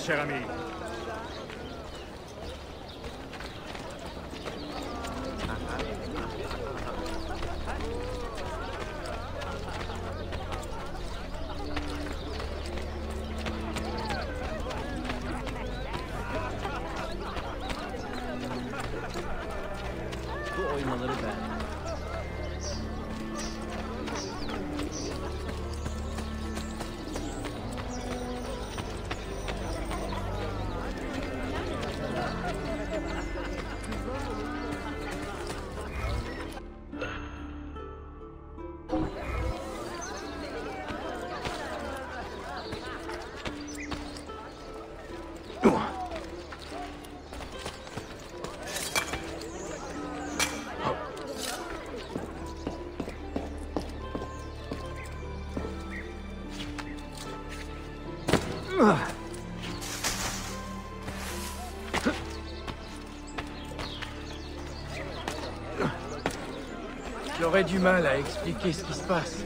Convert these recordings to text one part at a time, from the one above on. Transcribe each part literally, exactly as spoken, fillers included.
cher ami. Bu oymaları ben. J'aurais du mal à expliquer ce qui se passe.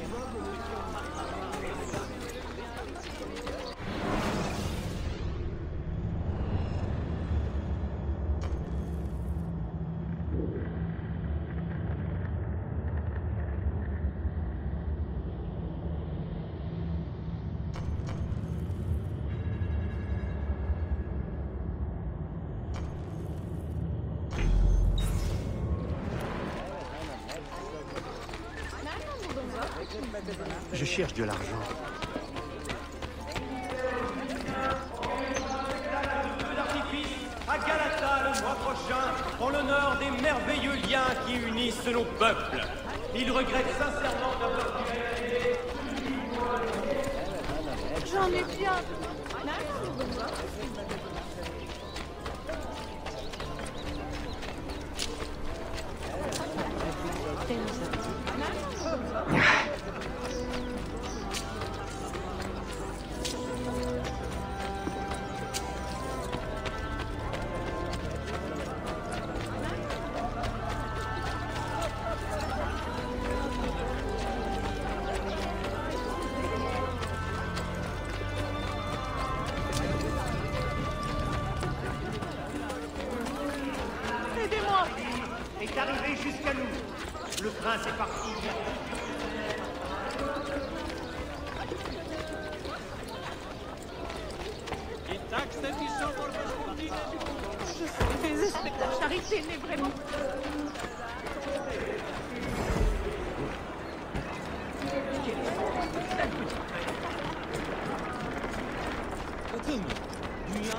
Je cherche de l'argent. À Galata le mois prochain, en l'honneur des merveilleux liens qui unissent nos peuples. Il regrette sincèrement d'avoir J'en ai bien. Aidez-moi! est arrivé jusqu'à nous. Le prince est parti. Je suis désespérée. La charité n'est vraiment... Bakın, dünya...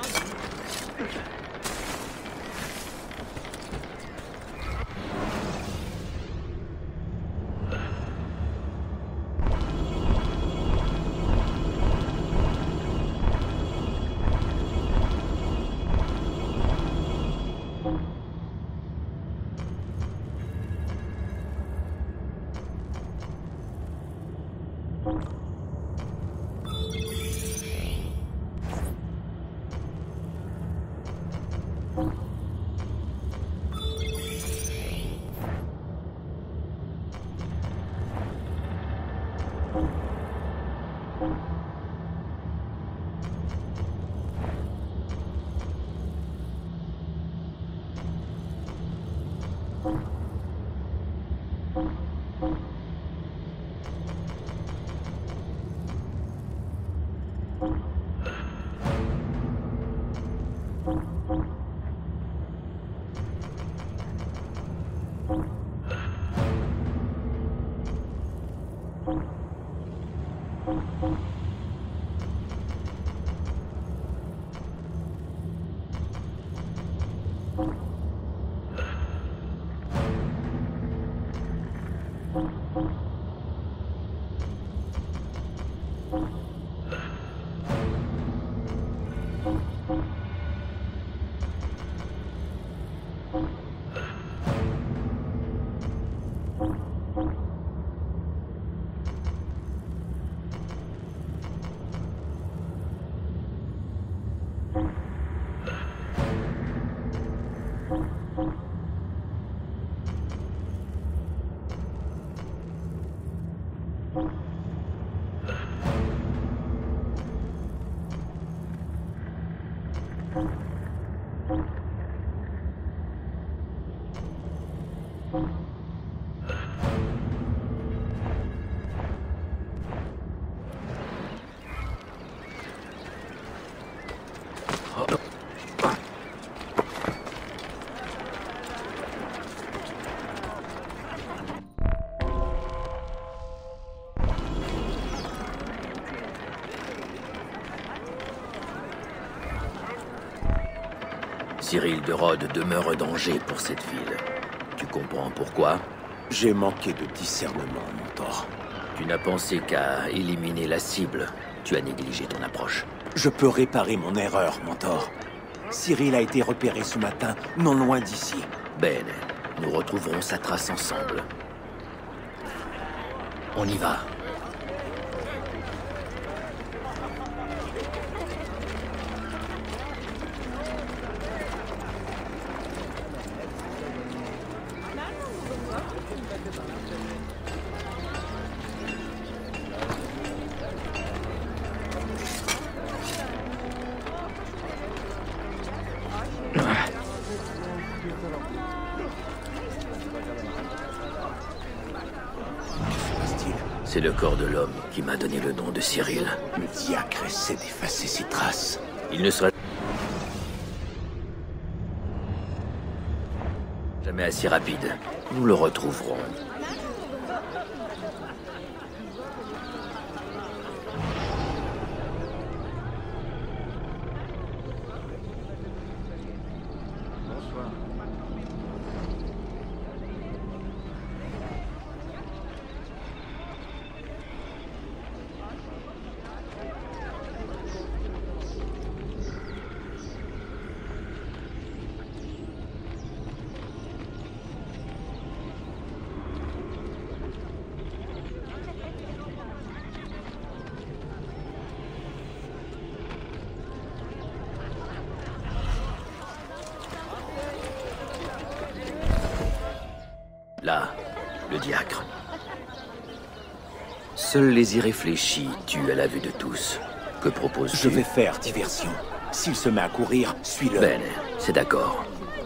Cyril de Rhodes demeure un danger pour cette ville. Tu comprends pourquoi? J'ai manqué de discernement, Mentor. Tu n'as pensé qu'à éliminer la cible. Tu as négligé ton approche. Je peux réparer mon erreur, Mentor. Cyril a été repéré ce matin, non loin d'ici. Ben, nous retrouverons sa trace ensemble. On y va. C'est le corps de l'homme qui m'a donné le nom de Cyril. Le diacre essaie d'effacer ses traces. Il ne sera jamais assez rapide. Nous le retrouverons. Là, le diacre. Seuls les irréfléchis tuent à la vue de tous. Que proposes-tu? Je vais faire diversion. S'il se met à courir, suis-le. Ben, c'est d'accord.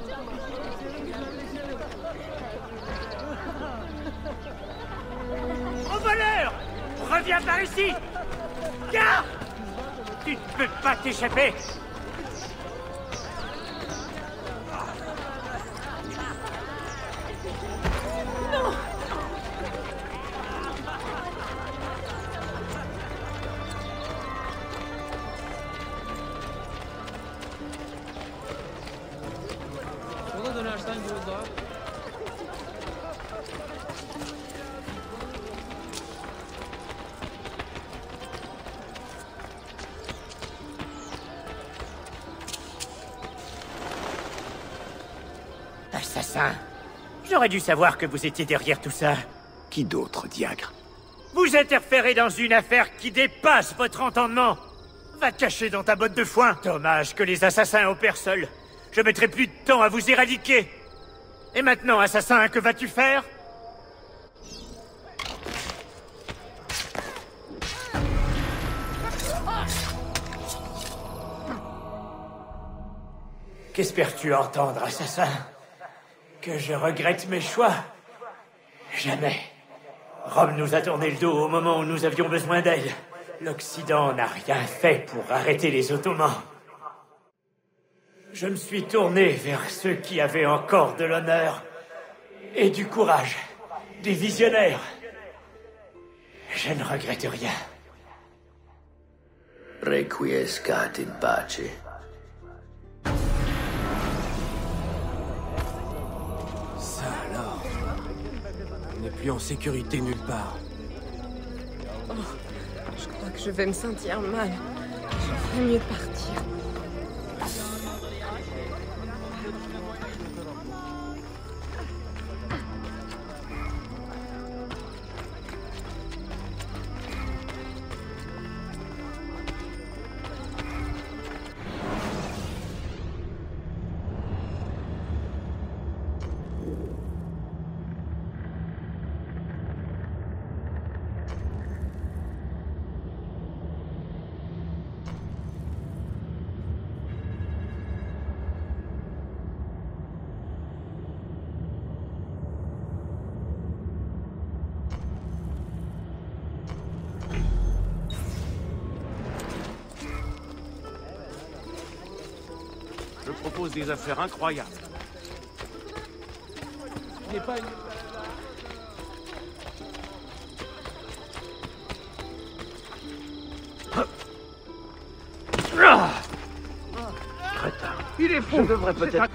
Au voleur! Reviens par ici! Garde! Tu ne peux pas t'échapper! Sola dönersen yolda. Assassin! J'aurais dû savoir que vous étiez derrière tout ça. Qui d'autre, diacre? Vous interférez dans une affaire qui dépasse votre entendement. Va te cacher dans ta botte de foin. Dommage que les assassins opèrent seuls. Je mettrai plus de temps à vous éradiquer. Et maintenant, assassin, que vas-tu faire? Qu'espères-tu entendre, assassin? Que je regrette mes choix? Jamais. Rome nous a tourné le dos au moment où nous avions besoin d'elle. L'Occident n'a rien fait pour arrêter les Ottomans. Je me suis tourné vers ceux qui avaient encore de l'honneur et du courage, des visionnaires. Je ne regrette rien. Requiescat in pace. Ça alors. On n'est plus en sécurité nulle part. Oh, je crois que je vais me sentir mal. Je ferais mieux de partir. Je propose des affaires incroyables. N'est pas une... Crétin. Il est fou. Je devrais peut-être...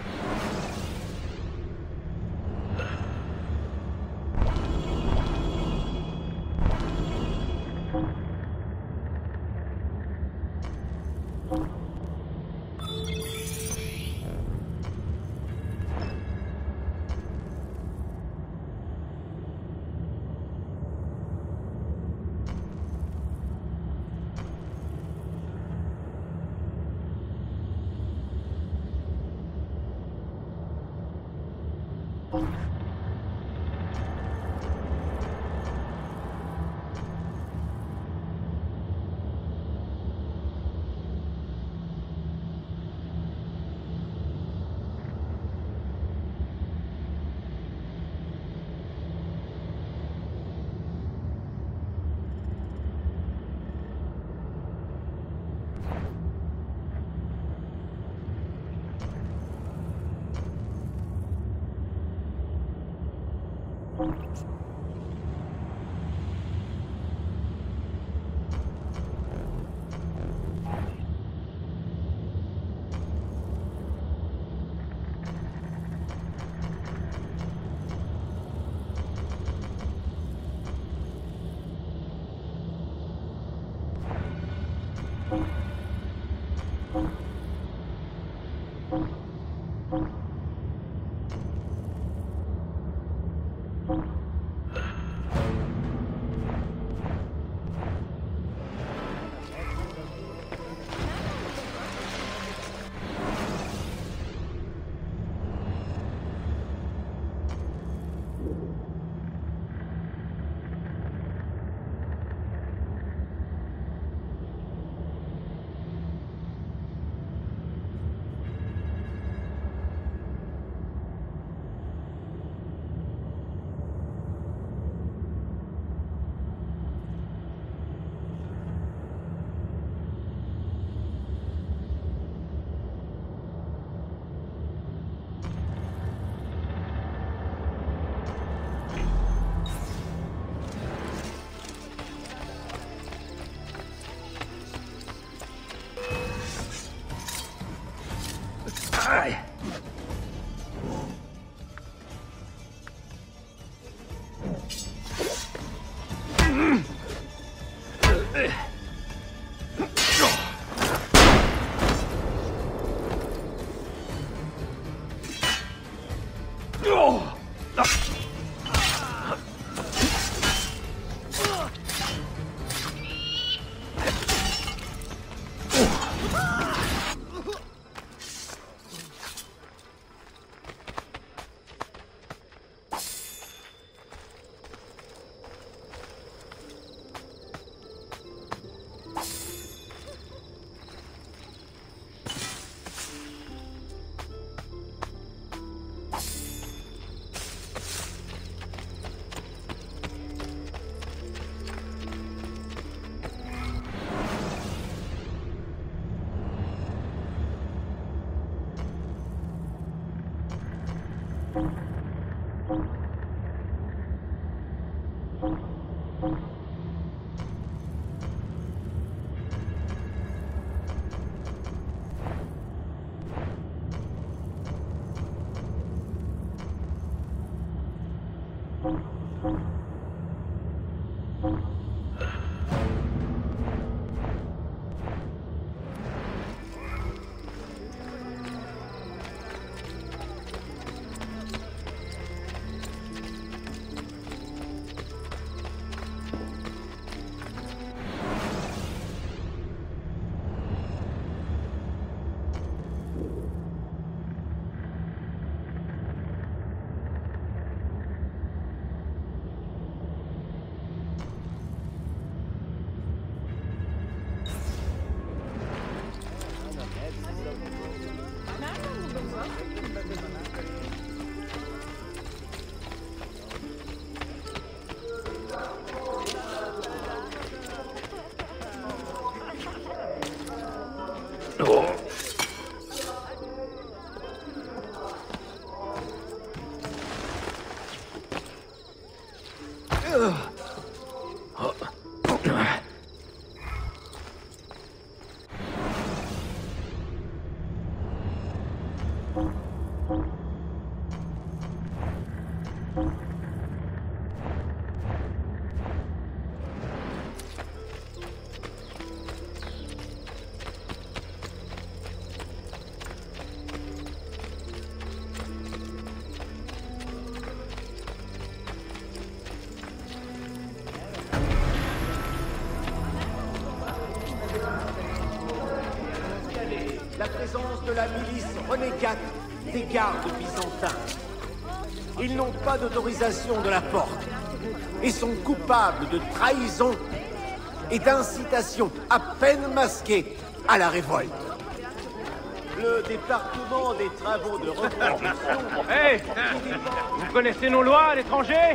La présence de la milice renégate des gardes byzantins. Ils n'ont pas d'autorisation de la porte et sont coupables de trahison et d'incitation à peine masquée à la révolte. Le département des travaux de reconstruction... Hé, vous connaissez nos lois à l'étranger?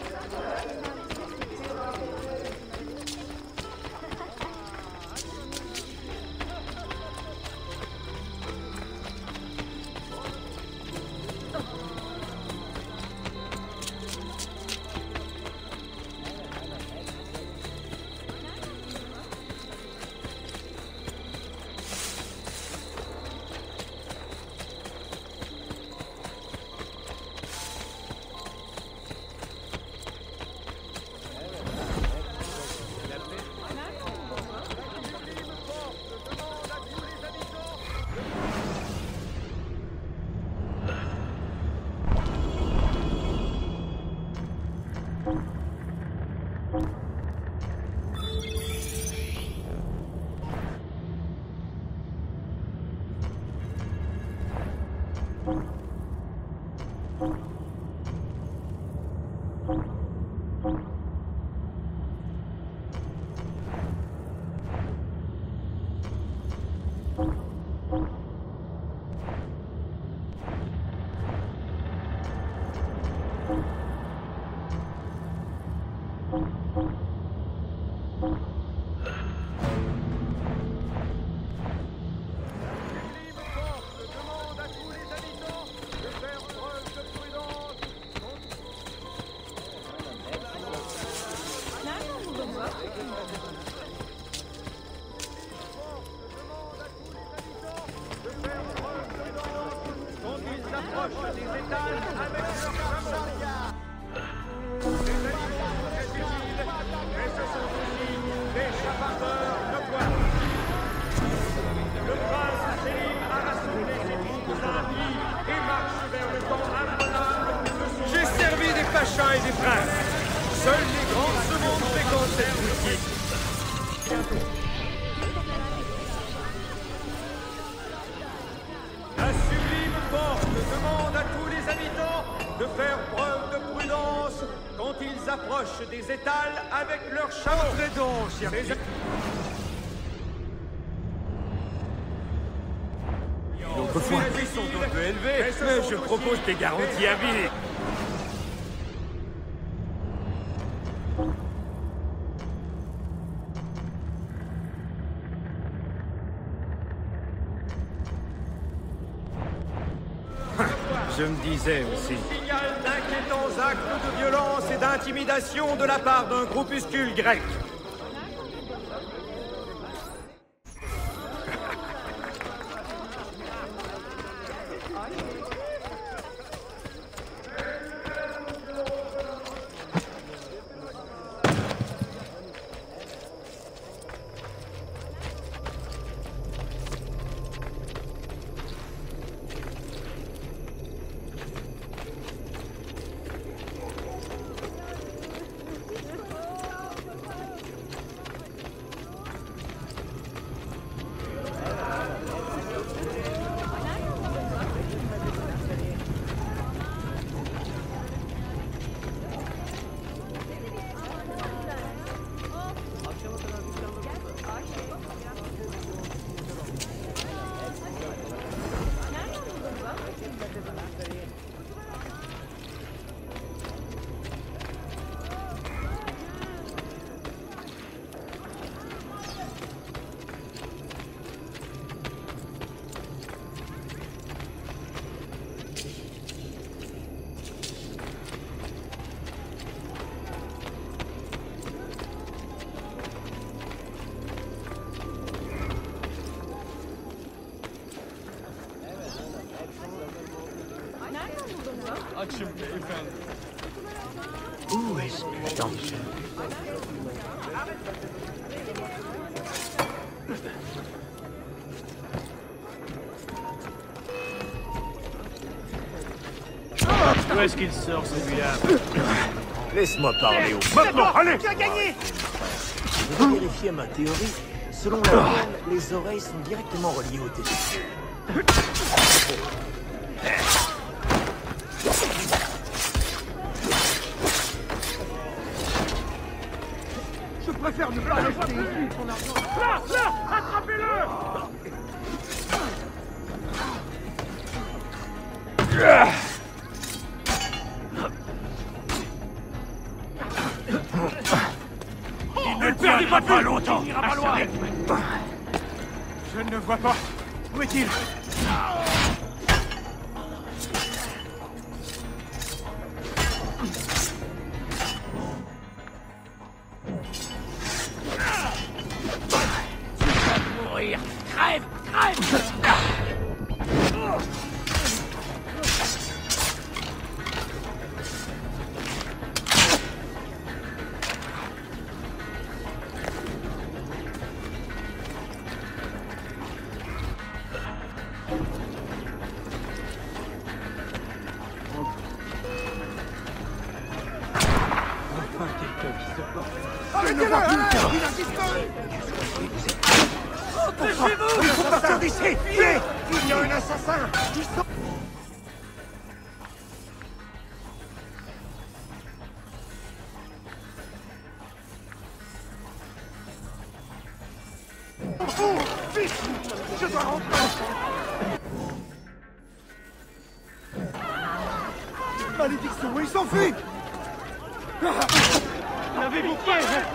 Et des princes. Seuls les grands secondes fréquentent cette boutique. La sublime porte demande à tous les habitants de faire preuve de prudence quand ils approchent des étals avec leurs chameaux. Entrez donc, chers amis. Autrefois. Les prix sont un peu élevés, mais je propose des garanties à vie. Je me disais aussi. Signal d'inquiétants actes de violence et d'intimidation de la part d'un groupuscule grec. Où est-ce que je t'en suis? Où est-ce qu'il sort, celui-là? Laisse-moi parler au... Maintenant, allez! Tu as gagné! Je vais vérifier ma théorie. Selon laquelle, les oreilles sont directement reliées au testicules. Je préfère ne pas rester ici, ton argent. Là, là, attrapez-le! Ne le perdez pas plus longtemps! Il ira pas loin! Je ne le vois pas. Où est-il? Mourir. Crève, crève. Arrêtez-le! Il a disparu! Dépêchez-vous! Il faut partir d'ici! Fuyez! Il y a un assassin! Ils sont... Oh, vite! Je dois rentrer! Malédiction, il s'enfuit! L'avez-vous fait?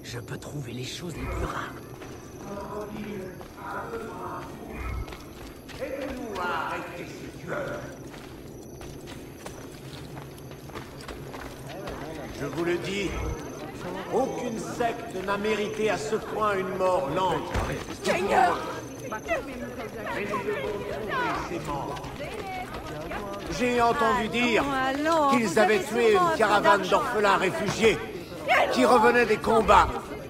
Je peux trouver les choses les plus rares. Aidez-nous à arrêter ces tueurs. Je vous le dis, aucune secte n'a mérité à ce point une mort lente. Seigneur! Mais nous devons trouver ces morts. J'ai entendu dire allons, qu'ils vous avaient avez tué sûrement un une peu caravane d'argent. d'orphelins réfugiés qui revenaient des combats.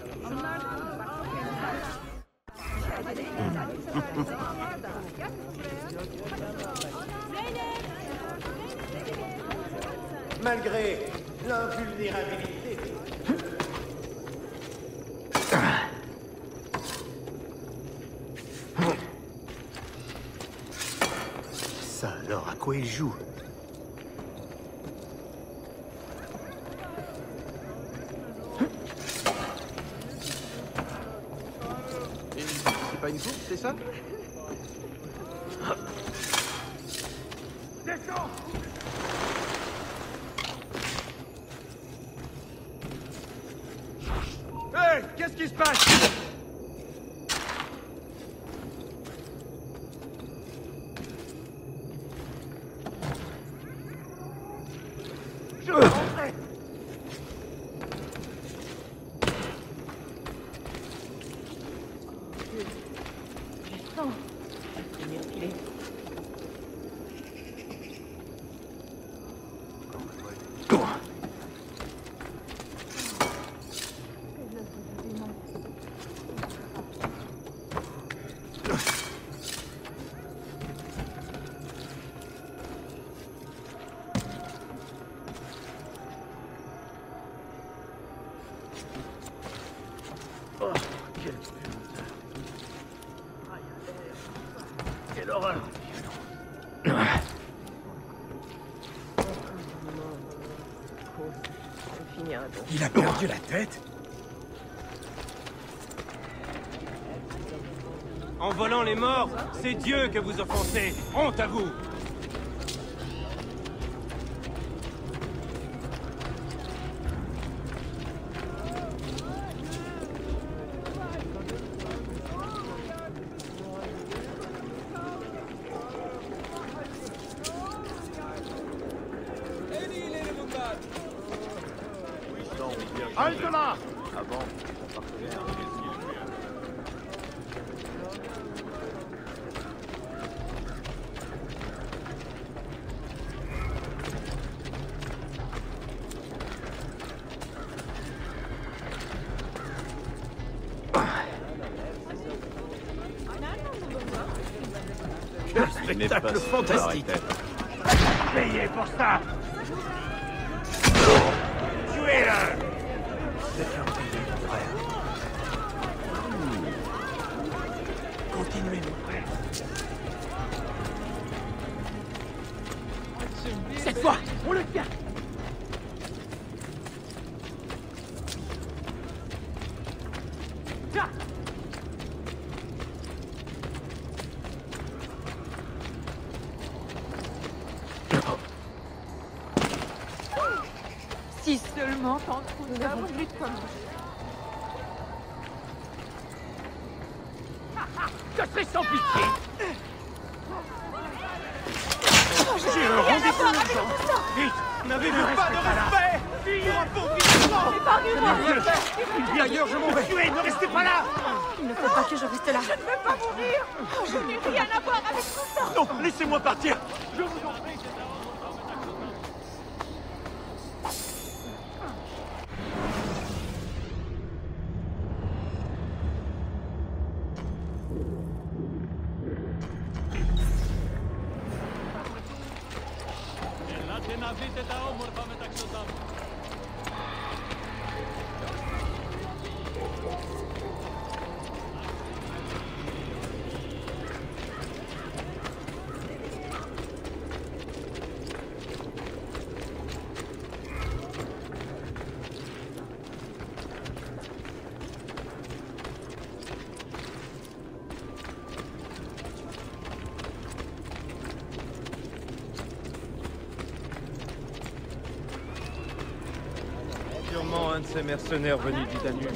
Malgré l'invulnérabilité. Ça alors, à quoi il joue? C'est pas une course, c'est ça? Descends! Hé, qu'est-ce qui se passe? Je vais rentrer. Attends. Je vais m'y enfiler. Oh, quelle putain. Quelle horreur. Ça finira donc. Il a perdu la tête? En volant les morts, c'est Dieu que vous offensez. Honte à vous! Halte là! Spectacle fantastique. Payez pour ça! Tuez-le! Continuez, mon frère. Cette fois, on le tient. Si seulement t'en trouves pas, moi, je lutte comme Je serai sans pitié. J'ai un rendez-vous urgent! Vite! N'avez-vous pas de respect! Fille appauvrissement! Épargne-moi! D'ailleurs, je m'en vais tuer! Ne restez pas là! Il ne faut pas que je reste là. Je ne veux pas mourir. Oh, je n'ai rien à voir avec tout ça. Non, laissez-moi partir! Je vous en prie! un de ces mercenaires venus du Danube.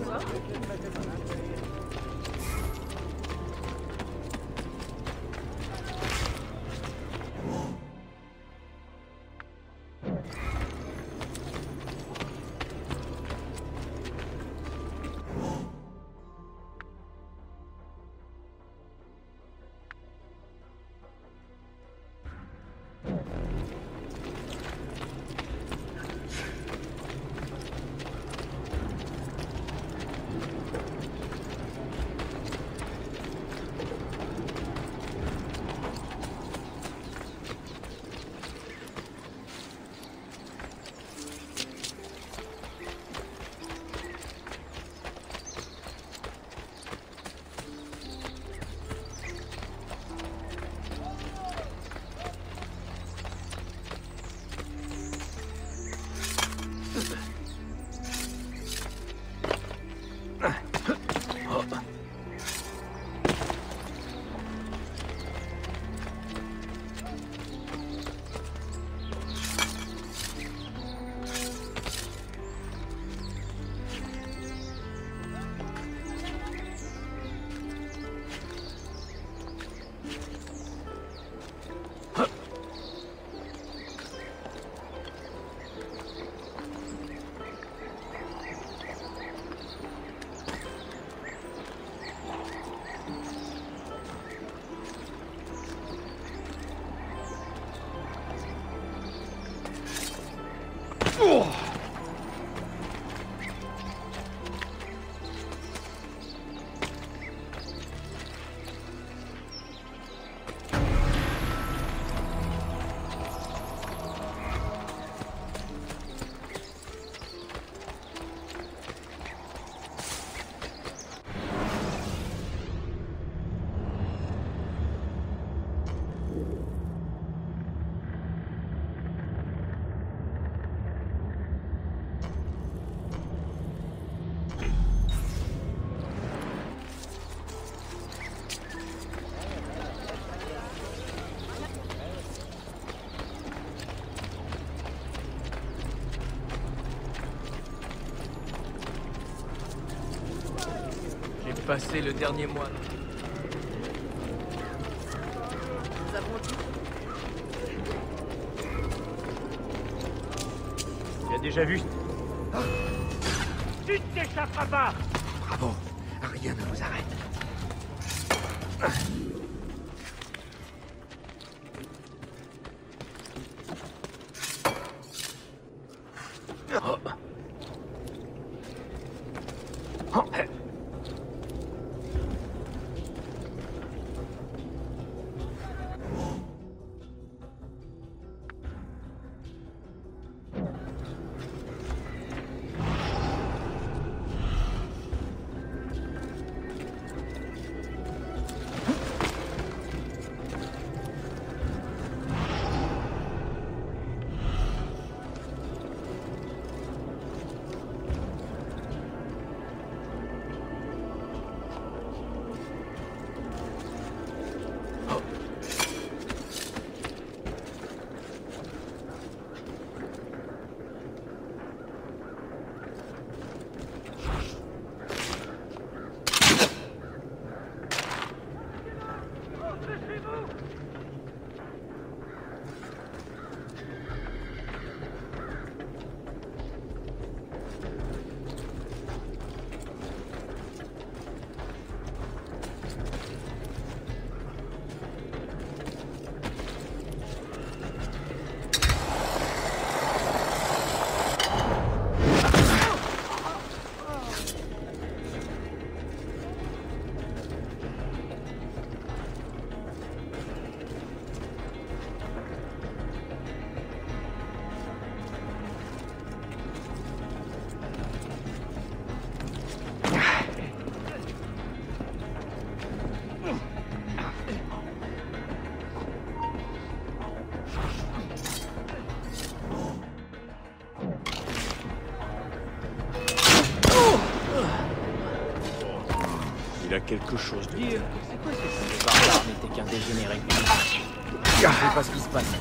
Passé le dernier mois. Nous avons dit. Tu as déjà vu? Ah. Tu ne t'échapperas pas! Bravo, rien ne vous arrête. Oh. Oh. Il a quelque chose à dire. C'est quoi ce Le barbare n'était qu'un dégénéré. Je sais pas ce qui se passe.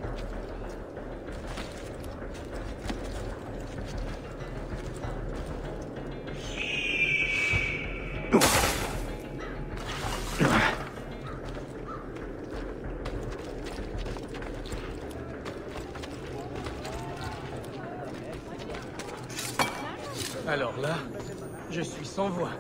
Alors là, je suis sans voix.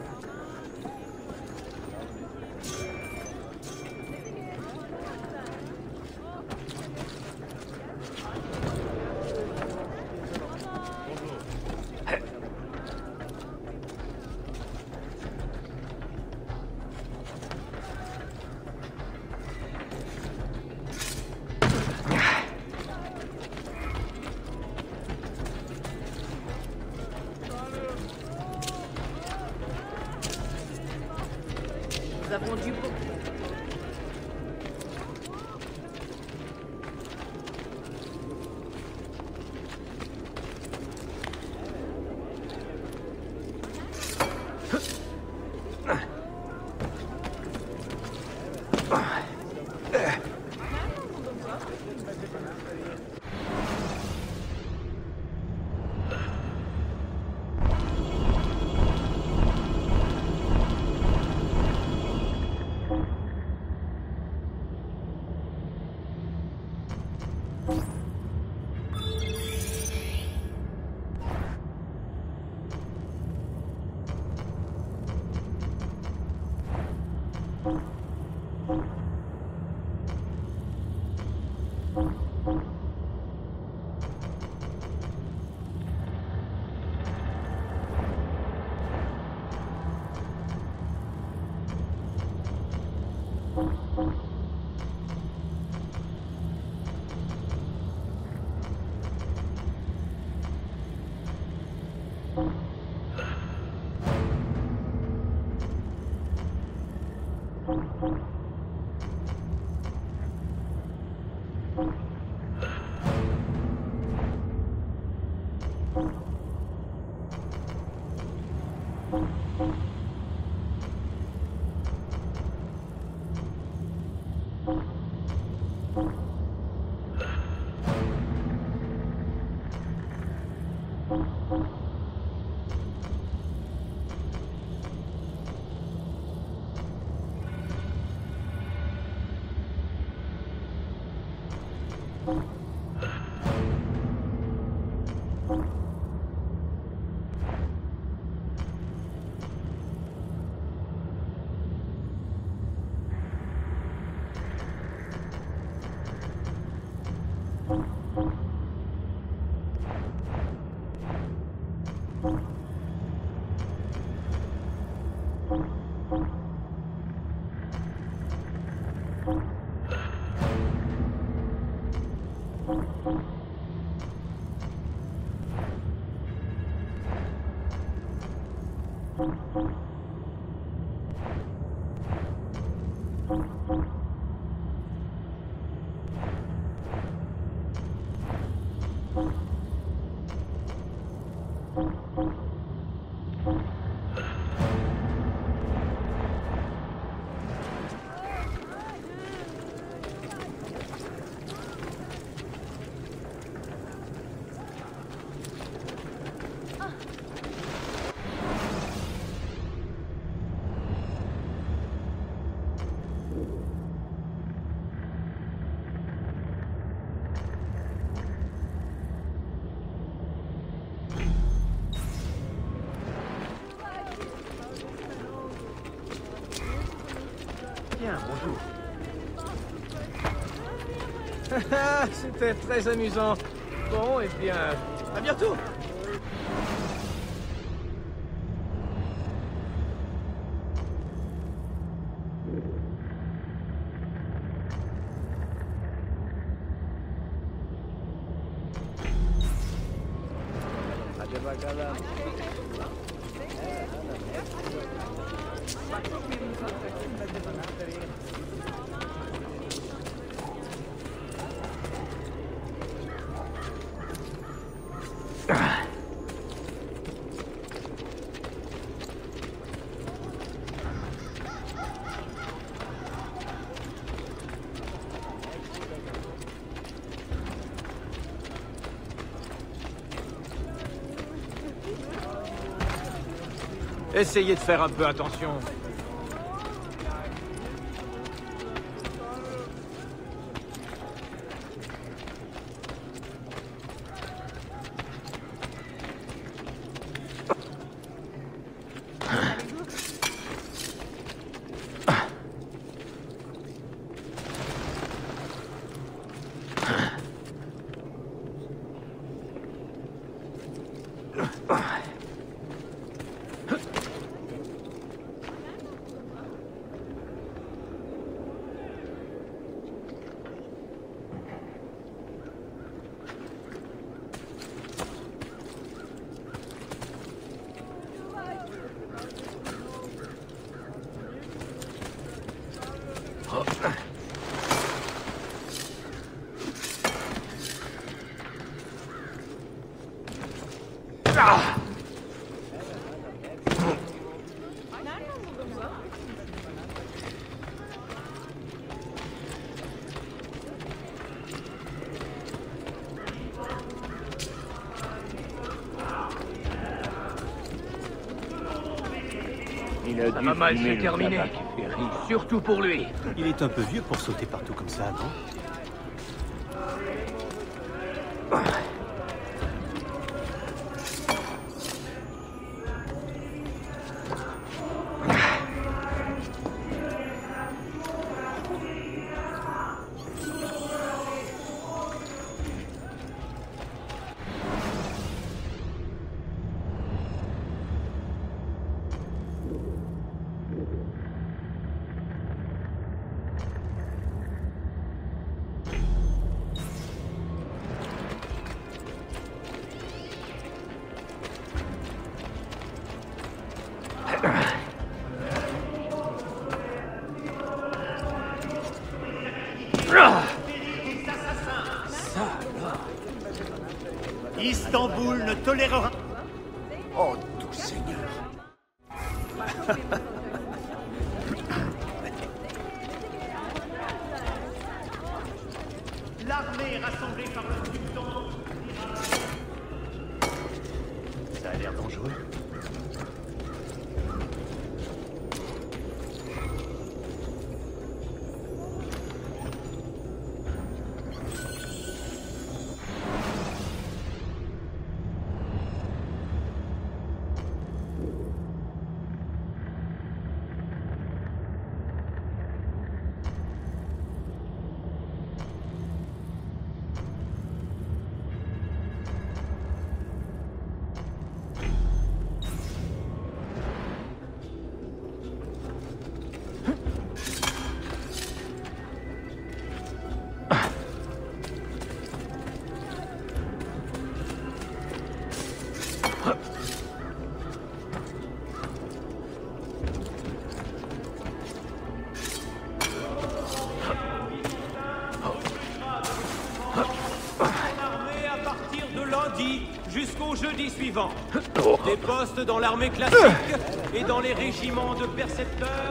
Nous avons du beau. Bonjour. C'était très amusant. Bon, et bien, à bientôt. Essayez de faire un peu attention. La maman, c'est terminé. Surtout pour lui. Il est un peu vieux pour sauter partout comme ça, non? Istanbul ne tolérera... Oh, tout Seigneur. L'armée rassemblée par le sultan... Ça a l'air dangereux. Jusqu'au jeudi suivant. Des postes dans l'armée classique et dans les régiments de percepteurs.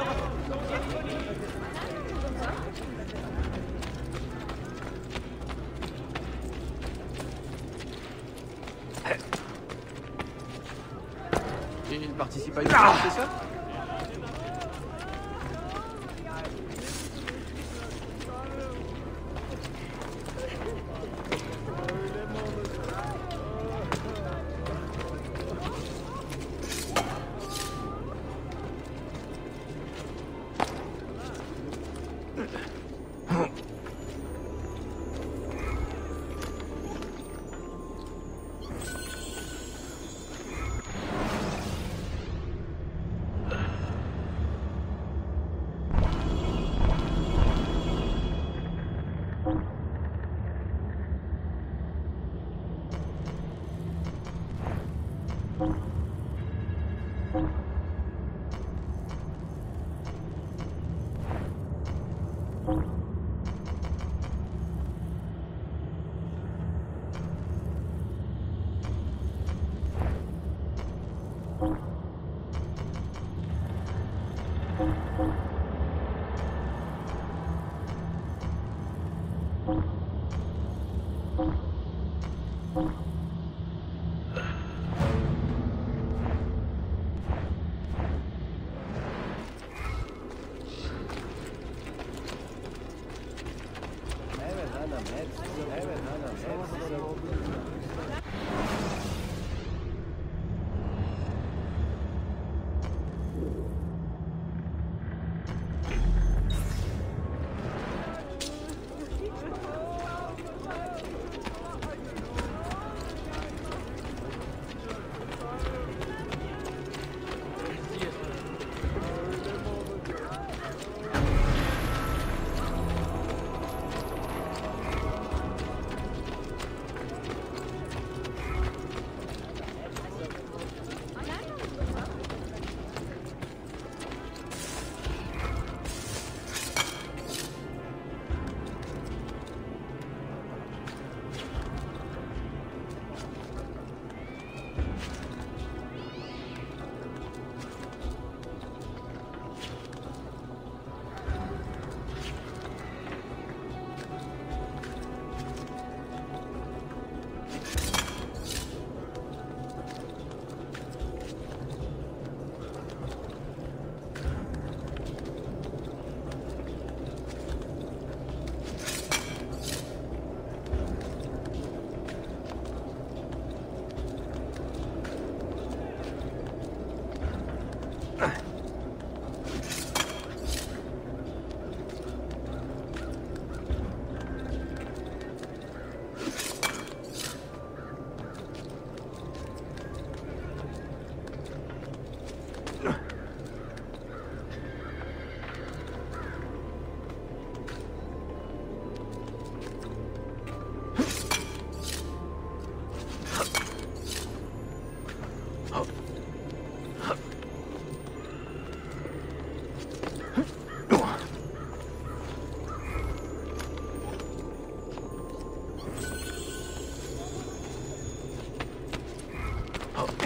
Il participe à une c'est ça?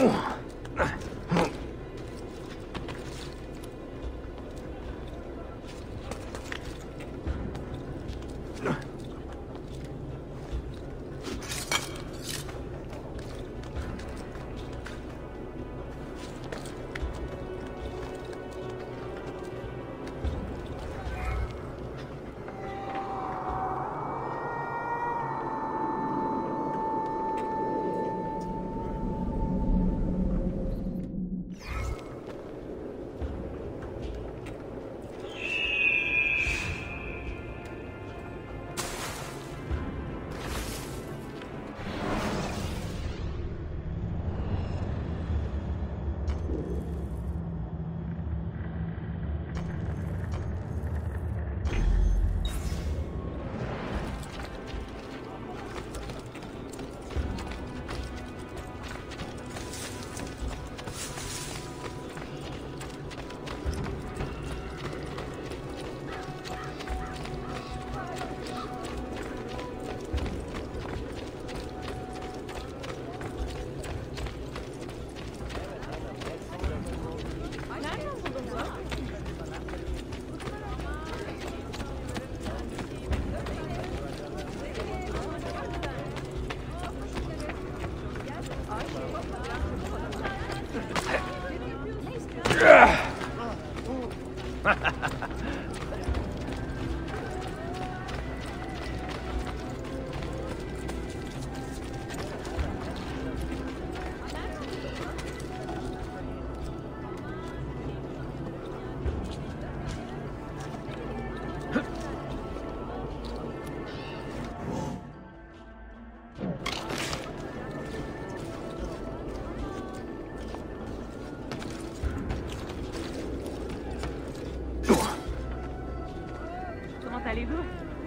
allez-vous?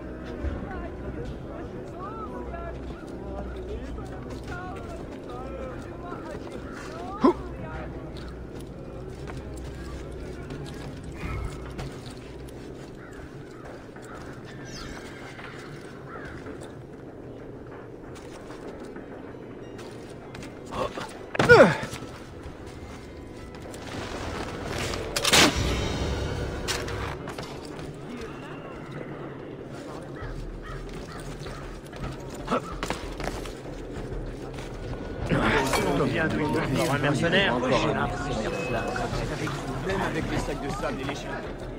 Encore un mercenaire. Encore un mercenaire. Avec vous, même avec les sacs de sable et les chiens.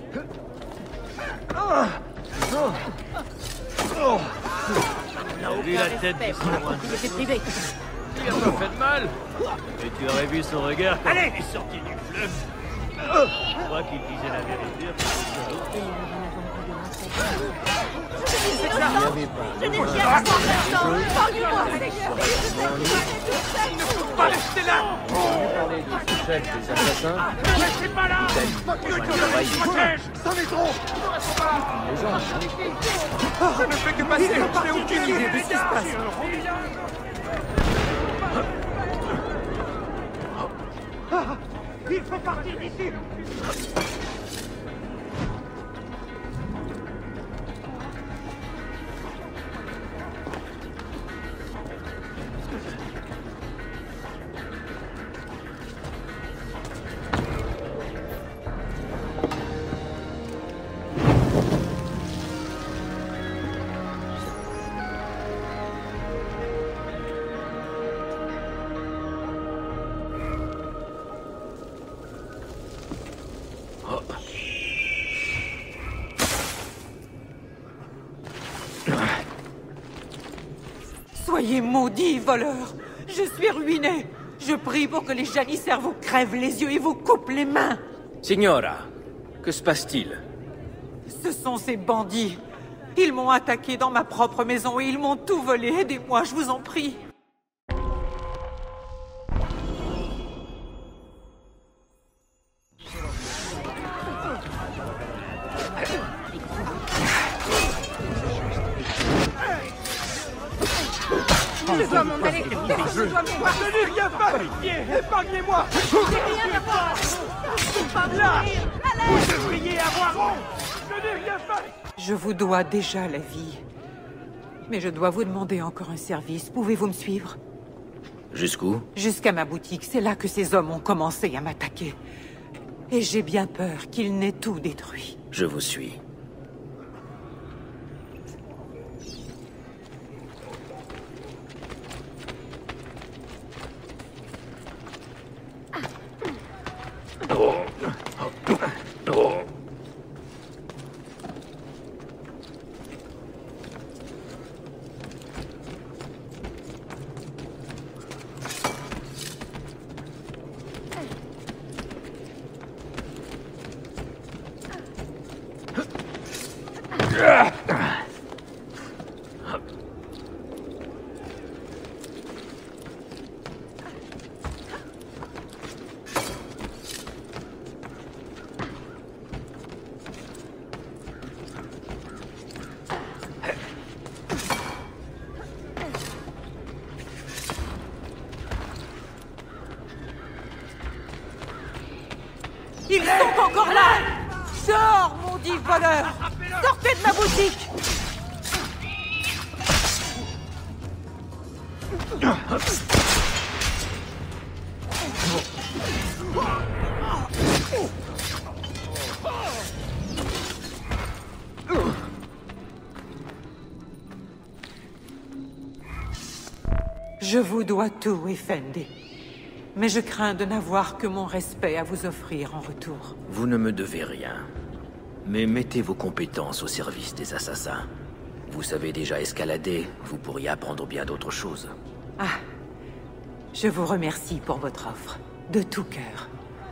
On a vu la tête de son loin. Propriété privée. Il a pas fait de mal. Et tu aurais vu son regard quand il est sorti du fleuve. Je crois qu'il disait la vérité. Je n'ai rien à faire. Il ne faut pas rester là. Parler des sous-chefs, des assassins. Ne restez pas là. C'en est trop. Les gens, Je ne fais que passer. Je n'ai aucune idée de ce qui se passe. Il faut partir d'ici. Soyez maudits, voleurs! Je suis ruiné! Je prie pour que les janissaires vous crèvent les yeux et vous coupent les mains! Signora, que se passe-t-il? Ce sont ces bandits! Ils m'ont attaqué dans ma propre maison et ils m'ont tout volé! Aidez-moi, je vous en prie! Je dois m'en aller. Je dois me voir. Je n'ai rien fait. Pitié, épargnez-moi. Je n'ai rien à voir. Pas Là, mourir. vous devriez avoir honte. Je n'ai rien fait. Je vous dois déjà la vie. Mais je dois vous demander encore un service. Pouvez-vous me suivre? Jusqu'où? Jusqu'à ma boutique, c'est là que ces hommes ont commencé à m'attaquer. Et j'ai bien peur qu'ils n'aient tout détruit. Je vous suis. Oh. Oh. Ils sont encore là! Sors, mon dit voleur! Sortez de ma boutique! Je vous dois tout, Effendi. Mais je crains de n'avoir que mon respect à vous offrir en retour. Vous ne me devez rien. Mais mettez vos compétences au service des assassins. Vous savez déjà escalader, vous pourriez apprendre bien d'autres choses. Ah, je vous remercie pour votre offre, de tout cœur.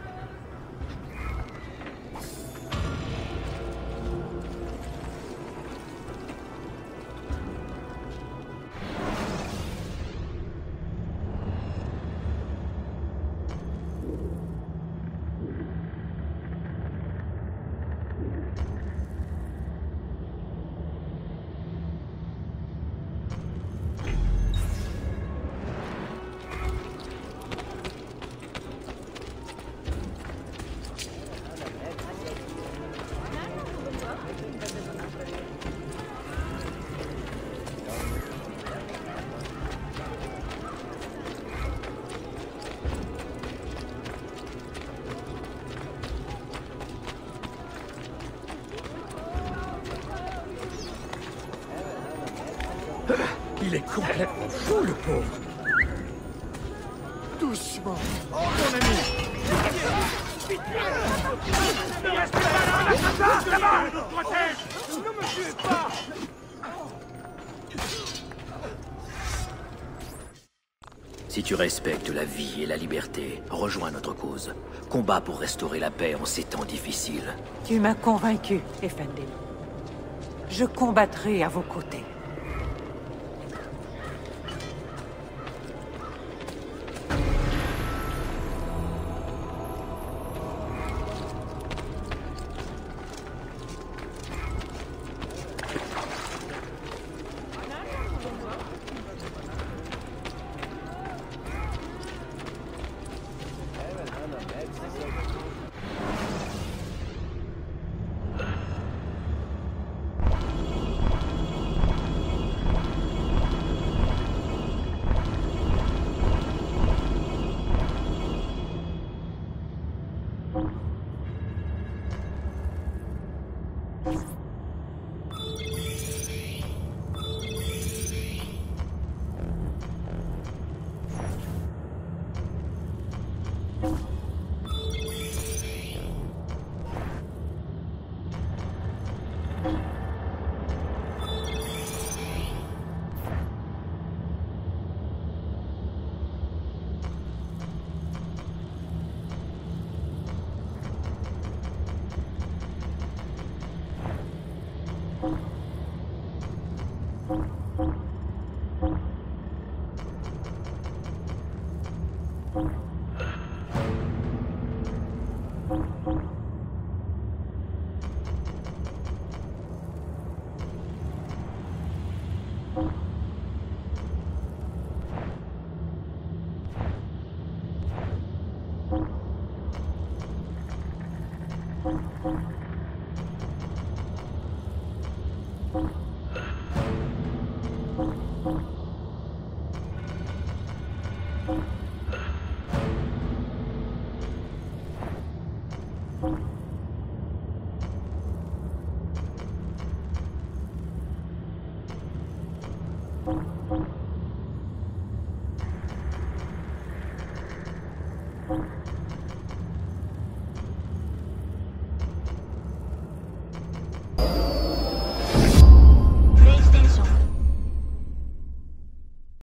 Il est complètement fou, le pauvre. Doucement. Oh, mon ami. Ne restez pas là, là-bas! Protège! Ne me tuez pas! Si tu respectes la vie et la liberté, rejoins notre cause. Combat pour restaurer la paix en ces temps difficiles. Tu m'as convaincu, Effendi. Je combattrai à vos côtés. Effendi.